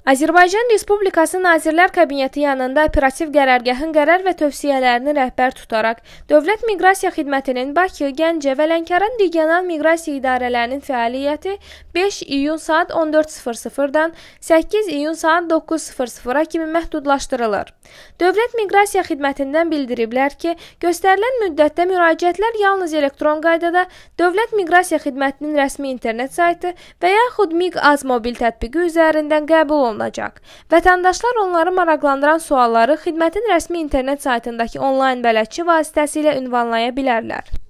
Azərbaycan Respublikası Nazirlər Kabineti yanında operativ qərargahın qərar və tövsiyələrini rəhbər tutaraq Dövlət Miqrasiya Xidmətinin Bakı, Gəncə və Lənkəran regional miqrasiya idarələrinin fəaliyyəti 5 iyun saat 14:00-dan 8 iyun saat 9:00-a kimi məhdudlaşdırılır. Dövlət Miqrasiya Xidmətindən bildiriblər ki, göstərilən müddətdə müraciətlər yalnız elektron qaydada Dövlət Miqrasiya Xidmətinin rəsmi internet saytı və yaxud MİQ-AZ mobil tətbiqi üzərindən qəbul olunacaq. Vətəndaşlar onları maraqlandıran sualları xidmətin rəsmi internet saytındakı onlayn bələdçi vasitəsilə ünvanlaya bilərlər.